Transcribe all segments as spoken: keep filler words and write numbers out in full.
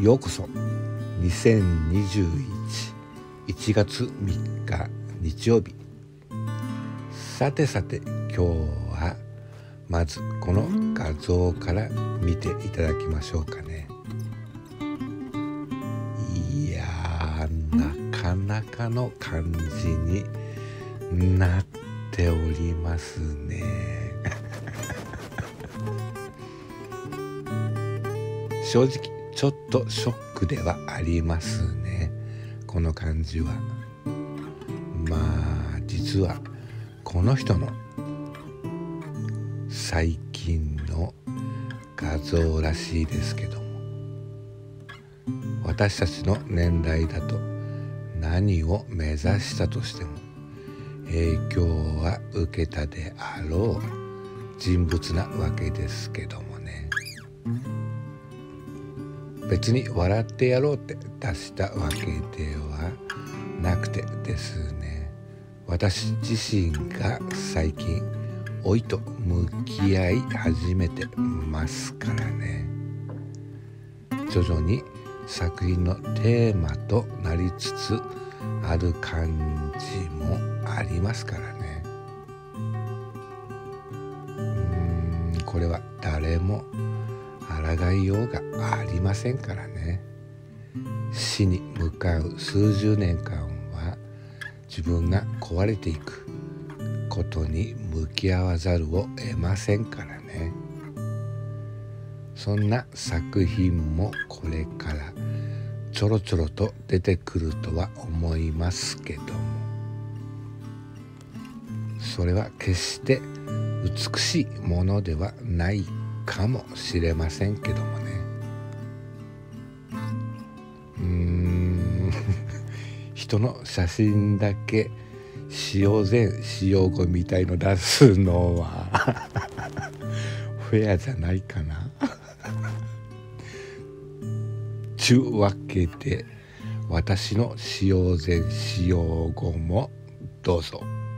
ようこそ。にせんにじゅういち、いちがつみっか日曜日。さてさて、今日はまずこの画像から見ていただきましょうかね。いやー、なかなかの感じになっておりますね。正直ちょっとショックではありますね、この感じは。まあ実はこの人の最近の画像らしいですけども、私たちの年代だと何を目指したとしても影響は受けたであろう人物なわけですけどもね。別に笑ってやろうって出したわけではなくてですね、私自身が最近老いと向き合い始めてますからね。徐々に作品のテーマとなりつつある感じもありますからね。うーんこれは誰も抗いようがありませんからね。死に向かう数十年間は自分が壊れていくことに向き合わざるを得ませんからね。そんな作品もこれからちょろちょろと出てくるとは思いますけども、それは決して美しいものではないかもしれませんけどもね。うーん人の写真だけ使用前使用後みたいの出すのはフェアじゃないかなちゅうわけで、私の使用前使用後もどうぞ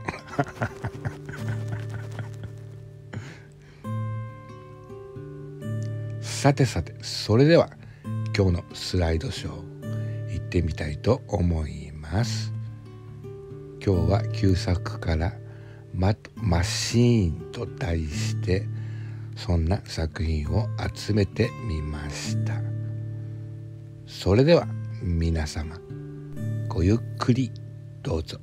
さてさて、それでは今日のスライドショー行ってみたいと思います。今日は旧作からママシーンと題して、そんな作品を集めてみました。それでは皆様ごゆっくりどうぞ。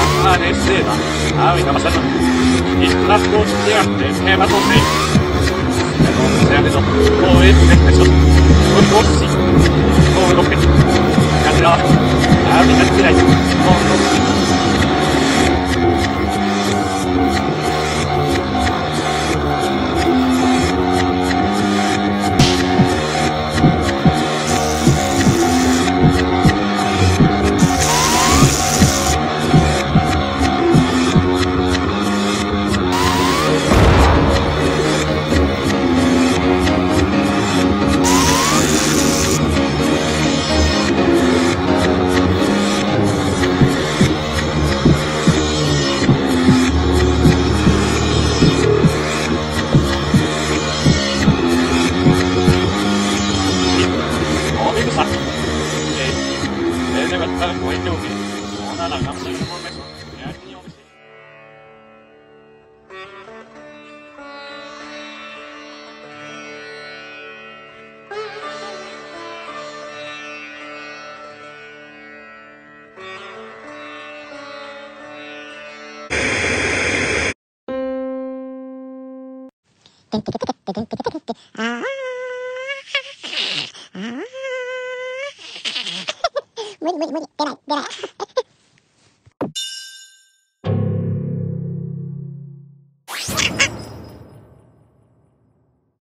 Avi, no pasa nada. Y las dos, ya, te me mato, sí. そやけど、もうええって、ちょっと、おっし、もうごめん。やめろ。あ、みんなつけない。もう、おっし。 無理無理無理出ない出ない